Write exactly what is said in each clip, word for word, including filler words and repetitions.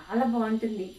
చాలా బాగుంటుంది.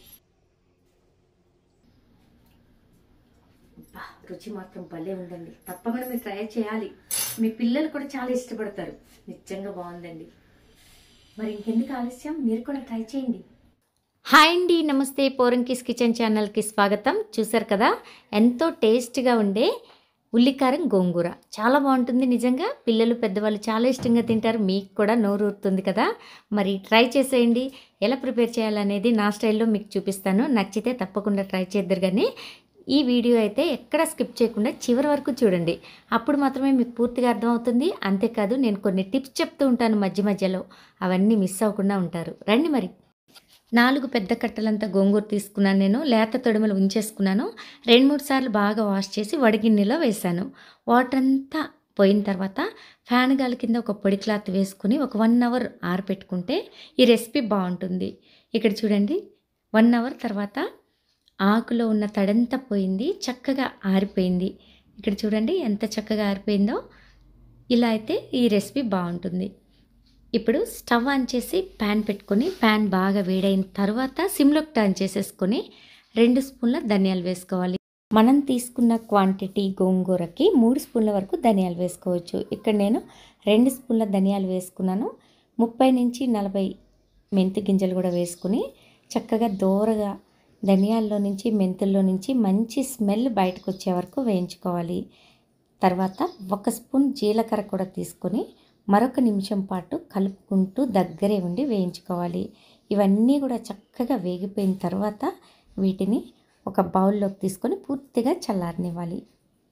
అబ్బా, రుచి మాత్రం భలే ఉందండి. తప్పకుండా మీరు ట్రై చేయాలి. మీ పిల్లలు కూడా చాలా ఇష్టపడతారు. నిజంగా బాగుందండి. మరి ఇంకెందుకు ఆలస్యం, మీరు కూడా ట్రై చేయండి. హాయ్ అండి, నమస్తే. పోరంకిస్ కిచెన్ ఛానల్కి స్వాగతం. చూసారు కదా, ఎంతో టేస్ట్గా ఉండే ఉల్లికారం గోంగూర చాలా బాగుంటుంది. నిజంగా పిల్లలు పెద్దవాళ్ళు చాలా ఇష్టంగా తింటారు. మీకు కూడా నోరు ఊరుతుంది కదా. మరి ట్రై చేసేయండి. ఎలా ప్రిపేర్ చేయాలనేది నా స్టైల్లో మీకు చూపిస్తాను. నచ్చితే తప్పకుండా ట్రై చేద్దరు. కానీ ఈ వీడియో అయితే ఎక్కడ స్కిప్ చేయకుండా చివరి వరకు చూడండి. అప్పుడు మాత్రమే మీకు పూర్తిగా అర్థమవుతుంది. అంతేకాదు, నేను కొన్ని టిప్స్ చెప్తూ ఉంటాను మధ్య మధ్యలో, అవన్నీ మిస్ అవ్వకుండా ఉంటారు. రండి. మరి నాలుగు పెద్ద కట్టలంతా గోంగూర తీసుకున్నాను. నేను లేత తొడిమలు ఉంచేసుకున్నాను. రెండు మూడు సార్లు బాగా వాష్ చేసి వడిగిన్నెలో వేశాను. వాటర్ అంతా పోయిన తర్వాత ఫ్యాన్ గాలి కింద ఒక పొడి క్లాత్ వేసుకుని ఒక వన్ అవర్ ఆరబెట్టుకుంటే ఈ రెసిపీ బాగుంటుంది. ఇక్కడ చూడండి, వన్ అవర్ తర్వాత ఆకులో ఉన్న తడంతా పోయింది, చక్కగా ఆరిపోయింది. ఇక్కడ చూడండి ఎంత చక్కగా ఆరిపోయిందో. ఇలా అయితే ఈ రెసిపీ బాగుంటుంది. ఇప్పుడు స్టవ్ ఆన్ చేసి ప్యాన్ పెట్టుకొని, ప్యాన్ బాగా వేడైన తర్వాత సిమ్లోకి టర్న్ చేసేసుకొని రెండు స్పూన్ల ధనియాలు వేసుకోవాలి. మనం తీసుకున్న క్వాంటిటీ గోంగూరకి మూడు స్పూన్ల వరకు ధనియాలు వేసుకోవచ్చు. ఇక్కడ నేను రెండు స్పూన్ల ధనియాలు వేసుకున్నాను. ముప్పై నుంచి నలభై మెంతి గింజలు కూడా వేసుకుని చక్కగా దోరగా ధనియాల్లో నుంచి మెంతుల్లో నుంచి మంచి స్మెల్ బయటకు వచ్చే వరకు వేయించుకోవాలి. తర్వాత ఒక స్పూన్ జీలకర్ర కూడా తీసుకొని మరొక నిమిషం పాటు కలుపుకుంటూ దగ్గరే ఉండి వేయించుకోవాలి. ఇవన్నీ కూడా చక్కగా వేగిపోయిన తర్వాత వీటిని ఒక బౌల్లోకి తీసుకొని పూర్తిగా చల్లారనివ్వాలి.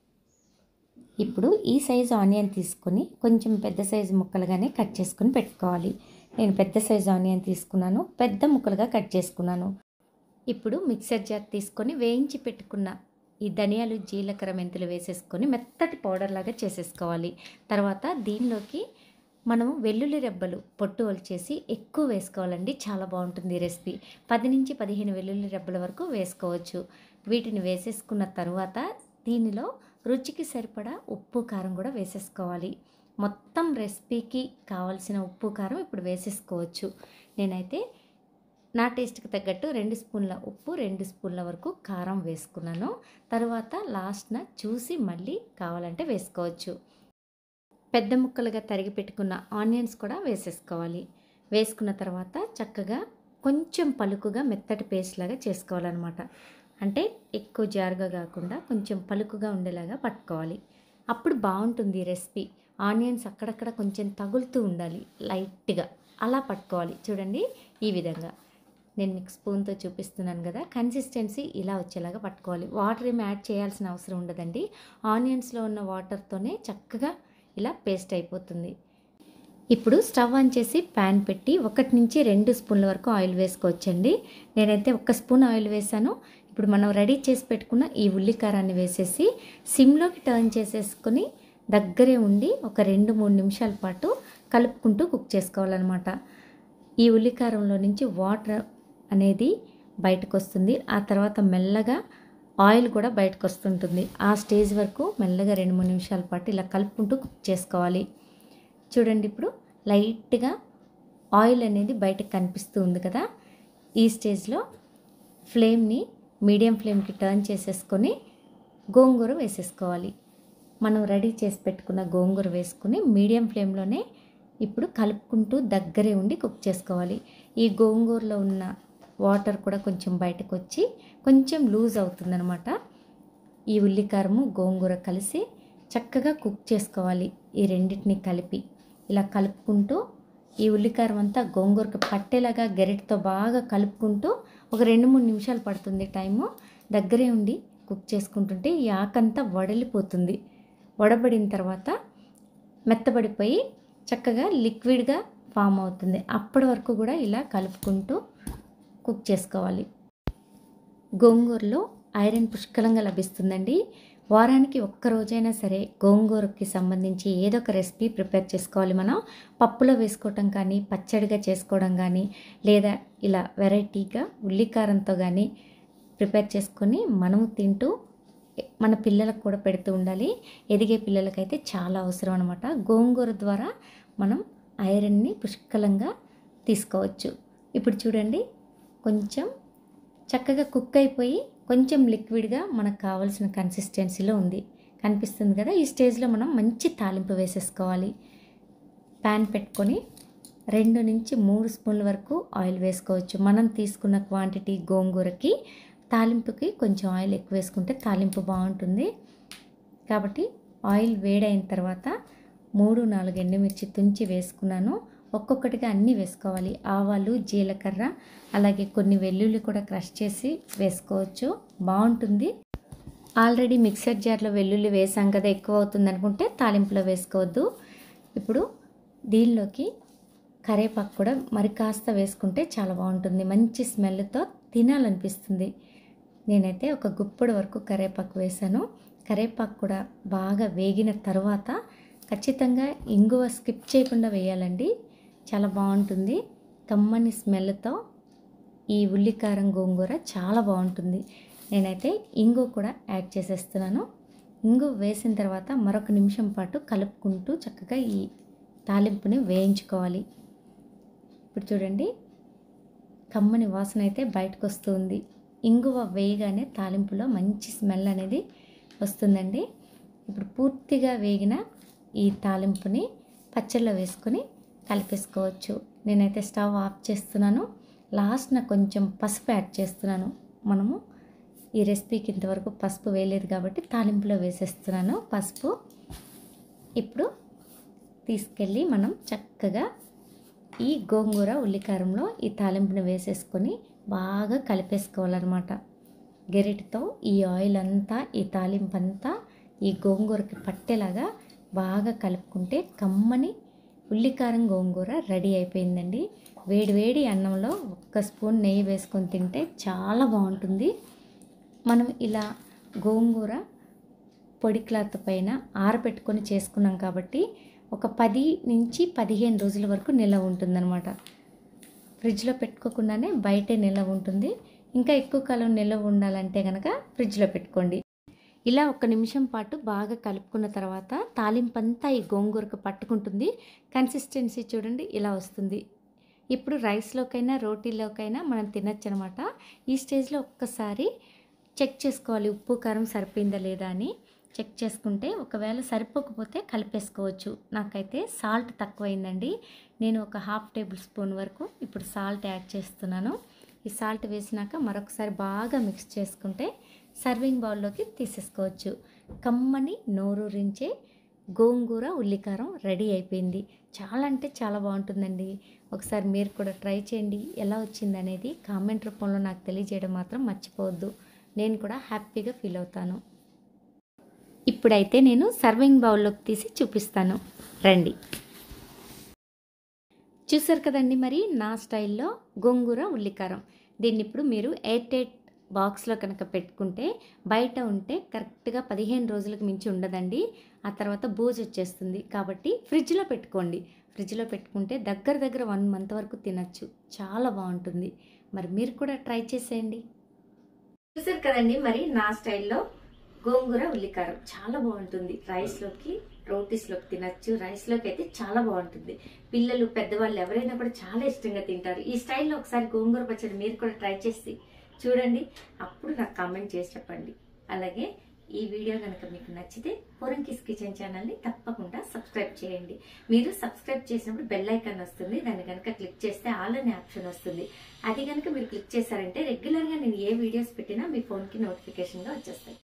ఇప్పుడు ఈ సైజు ఆనియన్ తీసుకొని కొంచెం పెద్ద సైజు ముక్కలుగానే కట్ చేసుకొని పెట్టుకోవాలి. నేను పెద్ద సైజు ఆనియన్ తీసుకున్నాను, పెద్ద ముక్కలుగా కట్ చేసుకున్నాను. ఇప్పుడు మిక్సర్ జార్ తీసుకొని వేయించి పెట్టుకున్న ఈ ధనియాలు జీలకర్ర మెంతులు వేసేసుకొని మెత్తటి పౌడర్ లాగా చేసేసుకోవాలి. తర్వాత దీనిలోకి మనము వెల్లుల్లి రెబ్బలు పొట్టు ఒలిచేసి ఎక్కువ వేసుకోవాలండి. చాలా బాగుంటుంది ఈ రెసిపీ. పది నుంచి పదిహేను వెల్లుల్లి రెబ్బల వరకు వేసుకోవచ్చు. వీటిని వేసేసుకున్న తర్వాత దీనిలో రుచికి సరిపడా ఉప్పు కారం కూడా వేసేసుకోవాలి. మొత్తం రెసిపీకి కావలసిన ఉప్పు కారం ఇప్పుడు వేసేసుకోవచ్చు. నేనైతే నా టేస్ట్కి తగ్గట్టు రెండు స్పూన్ల ఉప్పు, రెండు స్పూన్ల వరకు కారం వేసుకున్నాను. తర్వాత లాస్ట్న చూసి మళ్ళీ కావాలంటే వేసుకోవచ్చు. పెద్ద ముక్కలుగా తరిగి పెట్టుకున్న ఆనియన్స్ కూడా వేసేసుకోవాలి. వేసుకున్న తర్వాత చక్కగా కొంచెం పలుకుగా మెత్తటి పేస్ట్ లాగా చేసుకోవాలన్నమాట. అంటే ఎక్కువ జారుగా కాకుండా కొంచెం పలుకుగా ఉండేలాగా పట్టుకోవాలి. అప్పుడు బాగుంటుంది ఈ రెసిపీ. ఆనియన్స్ అక్కడక్కడ కొంచెం తగులుతూ ఉండాలి, లైట్గా అలా పట్టుకోవాలి. చూడండి, ఈ విధంగా నేను మీకు స్పూన్తో చూపిస్తున్నాను కదా. కన్సిస్టెన్సీ ఇలా వచ్చేలాగా పట్టుకోవాలి. వాటర్ ఏమి యాడ్ చేయాల్సిన అవసరం ఉండదండి. ఆనియన్స్లో ఉన్న వాటర్తోనే చక్కగా ఇలా పేస్ట్ అయిపోతుంది. ఇప్పుడు స్టవ్ ఆన్ చేసి ప్యాన్ పెట్టి ఒకటి నుంచి రెండు స్పూన్ల వరకు ఆయిల్ వేసుకోవచ్చండి. నేనైతే ఒక స్పూన్ ఆయిల్ వేసాను. ఇప్పుడు మనం రెడీ చేసి పెట్టుకున్న ఈ ఉల్లికారాన్ని వేసేసి సిమ్లోకి టర్న్ చేసేసుకొని దగ్గరే ఉండి ఒక రెండు మూడు నిమిషాల పాటు కలుపుకుంటూ కుక్ చేసుకోవాలన్నమాట. ఈ ఉల్లికారంలో నుంచి వాటర్ అనేది బయటకు వస్తుంది. ఆ తర్వాత మెల్లగా ఆయిల్ కూడా బయటకు వస్తుంటుంది. ఆ స్టేజ్ వరకు మెల్లగా రెండు మూడు నిమిషాల పాటు ఇలా కలుపుకుంటూ కుక్ చేసుకోవాలి. చూడండి, ఇప్పుడు లైట్గా ఆయిల్ అనేది బయటకు కనిపిస్తూ ఉంది కదా. ఈ స్టేజ్లో ఫ్లేమ్ని మీడియం ఫ్లేమ్కి టర్న్ చేసేసుకొని గోంగూర వేసేసుకోవాలి. మనం రెడీ చేసి పెట్టుకున్న గోంగూర వేసుకుని మీడియం ఫ్లేమ్లోనే ఇప్పుడు కలుపుకుంటూ దగ్గరే ఉండి కుక్ చేసుకోవాలి. ఈ గోంగూరలో ఉన్న వాటర్ కూడా కొంచెం బయటకు వచ్చి కొంచెం లూజ్ అవుతుందన్నమాట. ఈ ఉల్లికారము గోంగూర కలిసి చక్కగా కుక్ చేసుకోవాలి. ఈ రెండింటిని కలిపి ఇలా కలుపుకుంటూ ఈ ఉల్లికారం అంతా గోంగూరకు పట్టేలాగా గరిటతో బాగా కలుపుకుంటూ ఒక రెండు మూడు నిమిషాలు పడుతుంది టైము. దగ్గరే ఉండి కుక్ చేసుకుంటుంటే ఈ ఆకంతా వడలిపోతుంది. వడబడిన తర్వాత మెత్తబడిపోయి చక్కగా లిక్విడ్గా ఫామ్ అవుతుంది. అప్పటి వరకు కూడా ఇలా కలుపుకుంటూ కుక్ చేసుకోవాలి. గోంగూరలో ఐరన్ పుష్కలంగా లభిస్తుందండి. వారానికి ఒక్క రోజైనా సరే గోంగూరకి సంబంధించి ఏదో ఒక రెసిపీ ప్రిపేర్ చేసుకోవాలి. మనం పప్పులో వేసుకోవటం కానీ, పచ్చడిగా చేసుకోవడం కానీ, లేదా ఇలా వెరైటీగా ఉల్లికారంతో కానీ ప్రిపేర్ చేసుకొని మనము తింటూ మన పిల్లలకు కూడా పెడుతూ ఉండాలి. ఎదిగే పిల్లలకైతే చాలా అవసరం అనమాట. గోంగూర ద్వారా మనం ఐరన్ని పుష్కలంగా తీసుకోవచ్చు. ఇప్పుడు చూడండి, కొంచెం చక్కగా కుక్ అయిపోయి కొంచెం లిక్విడ్గా మనకు కావాల్సిన కన్సిస్టెన్సీలో ఉంది, కనిపిస్తుంది కదా. ఈ స్టేజ్లో మనం మంచి తాలింపు వేసేసుకోవాలి. ప్యాన్ పెట్టుకొని రెండు నుంచి మూడు స్పూన్ల వరకు ఆయిల్ వేసుకోవచ్చు. మనం తీసుకున్న క్వాంటిటీ గోంగూరకి తాలింపుకి కొంచెం ఆయిల్ ఎక్కువ వేసుకుంటే తాలింపు బాగుంటుంది. కాబట్టి ఆయిల్ వేడైన తర్వాత మూడు నాలుగు ఎండుమిర్చి తుంచి వేసుకున్నాను. ఒక్కొక్కటిగా అన్నీ వేసుకోవాలి. ఆవాలు, జీలకర్ర, అలాగే కొన్ని వెల్లుల్లి కూడా క్రష్ చేసి వేసుకోవచ్చు, బాగుంటుంది. ఆల్రెడీ మిక్సర్ జార్లో వెల్లుల్లి వేసాం కదా, ఎక్కువ అవుతుంది అనుకుంటే తాలింపులో వేసుకోవద్దు. ఇప్పుడు దీనిలోకి కరివేపాకు కూడా మరి కాస్త వేసుకుంటే చాలా బాగుంటుంది, మంచి స్మెల్తో తినాలనిపిస్తుంది. నేనైతే ఒక గుప్పెడు వరకు కరివేపాకు వేసాను. కరివేపాకు కూడా బాగా వేగిన తర్వాత ఖచ్చితంగా ఇంగువ స్కిప్ చేయకుండా వేయాలండి, చాలా బాగుంటుంది. కమ్మని స్మెల్తో ఈ ఉల్లికారం గోంగూర చాలా బాగుంటుంది. నేనైతే ఇంగు కూడా యాడ్ చేసేస్తున్నాను. ఇంగు వేసిన తర్వాత మరొక నిమిషం పాటు కలుపుకుంటూ చక్కగా ఈ తాలింపుని వేయించుకోవాలి. ఇప్పుడు చూడండి, కమ్మని వాసన అయితే బయటకు వస్తుంది. ఇంగువ వేయగానే తాలింపులో మంచి స్మెల్ అనేది వస్తుందండి. ఇప్పుడు పూర్తిగా వేగిన ఈ తాలింపుని పచ్చళ్ళలో వేసుకొని కలిపేసుకోవచ్చు. నేనైతే స్టవ్ ఆఫ్ చేస్తున్నాను. లాస్ట్న కొంచెం పసుపు యాడ్ చేస్తున్నాను. మనము ఈ రెసిపీకి ఇంతవరకు పసుపు వేయలేదు కాబట్టి తాలింపులో వేసేస్తున్నాను పసుపు. ఇప్పుడు తీసుకెళ్ళి మనం చక్కగా ఈ గోంగూర ఉల్లికారంలో ఈ తాలింపుని వేసేసుకొని బాగా కలిపేసుకోవాలన్నమాట. గెరిటితో ఈ ఆయిల్ అంతా, ఈ తాలింపు అంతా ఈ గోంగూరకి పట్టేలాగా బాగా కలుపుకుంటే కమ్మని ఉల్లికారం గోంగూర రెడీ అయిపోయిందండి. వేడి వేడి అన్నంలో ఒక్క స్పూన్ నెయ్యి వేసుకొని తింటే చాలా బాగుంటుంది. మనం ఇలా గోంగూర పొడి క్లాత్ పైన ఆరబెట్టుకొని చేసుకున్నాం కాబట్టి ఒక పది నుంచి పదిహేను రోజుల వరకు నిల్వ ఉంటుందన్నమాట. ఫ్రిడ్జ్లో పెట్టుకోకుండానే బయటే నిల్వ ఉంటుంది. ఇంకా ఎక్కువ కాలం నిల్వ ఉండాలంటే కనుక ఫ్రిడ్జ్లో పెట్టుకోండి. ఇలా ఒక నిమిషం పాటు బాగా కలుపుకున్న తర్వాత తాలింపు అంతా ఈ గోంగూరకు పట్టుకుంటుంది. కన్సిస్టెన్సీ చూడండి, ఇలా వస్తుంది. ఇప్పుడు రైస్లోకైనా రోటీలోకైనా మనం తినచ్చు అనమాట. ఈ స్టేజ్లో ఒక్కసారి చెక్ చేసుకోవాలి, ఉప్పు కారం సరిపోయిందా లేదా అని. చెక్ చేసుకుంటే ఒకవేళ సరిపోకపోతే కలిపేసుకోవచ్చు. నాకైతే సాల్ట్ తక్కువైందండి. నేను ఒక హాఫ్ టేబుల్ స్పూన్ వరకు ఇప్పుడు సాల్ట్ యాడ్ చేస్తున్నాను. ఈ సాల్ట్ వేసినాక మరొకసారి బాగా మిక్స్ చేసుకుంటే సర్వింగ్ బౌల్లోకి తీసేసుకోవచ్చు. కమ్మని నోరూరించే గోంగూర ఉల్లికారం రెడీ అయిపోయింది. చాలా అంటే చాలా బాగుంటుందండి. ఒకసారి మీరు కూడా ట్రై చేయండి. ఎలా వచ్చింది అనేది కామెంట్ రూపంలో నాకు తెలియజేయడం మాత్రం మర్చిపోవద్దు. నేను కూడా హ్యాపీగా ఫీల్ అవుతాను. ఇప్పుడైతే నేను సర్వింగ్ బౌల్లోకి తీసి చూపిస్తాను, రండి. చూసారు కదండి, మరి నా స్టైల్లో గోంగూర ఉల్లికారం. దీన్ని ఇప్పుడు మీరు ఎయిర్ టైట్ బాక్స్లో కనుక పెట్టుకుంటే బయట ఉంటే కరెక్ట్గా పదిహేను రోజులకు మించి ఉండదండి. ఆ తర్వాత బూజు వచ్చేస్తుంది. కాబట్టి ఫ్రిడ్జ్లో పెట్టుకోండి. ఫ్రిడ్జ్లో పెట్టుకుంటే దగ్గర దగ్గర వన్ మంత్ వరకు తినచ్చు, చాలా బాగుంటుంది. మరి మీరు కూడా ట్రై చేసేయండి. చూసారు కదండి, మరి నా స్టైల్లో గోంగూర ఉల్లికారం చాలా బాగుంటుంది. రైస్లోకి, రోటీస్లోకి తినచ్చు. రైస్లోకి అయితే చాలా బాగుంటుంది. పిల్లలు, పెద్దవాళ్ళు ఎవరైనా కూడా చాలా ఇష్టంగా తింటారు. ఈ స్టైల్లో ఒకసారి గోంగూర పచ్చడి మీరు కూడా ట్రై చేసి చూడండి. అప్పుడు నాకు కామెంట్ చేసి చెప్పండి. అలాగే ఈ వీడియో కనుక మీకు నచ్చితే పోరంకిస్ కిచెన్ ఛానల్ని తప్పకుండా సబ్స్క్రైబ్ చేయండి. మీరు సబ్స్క్రైబ్ చేసినప్పుడు బెల్ ఐకాన్ వస్తుంది. దాన్ని కనుక క్లిక్ చేస్తే ఆల్ అనే ఆప్షన్ వస్తుంది. అది కనుక మీరు క్లిక్ చేశారంటే రెగ్యులర్గా నేను ఏ వీడియోస్ పెట్టినా మీ ఫోన్కి నోటిఫికేషన్గా వచ్చేస్తాయి.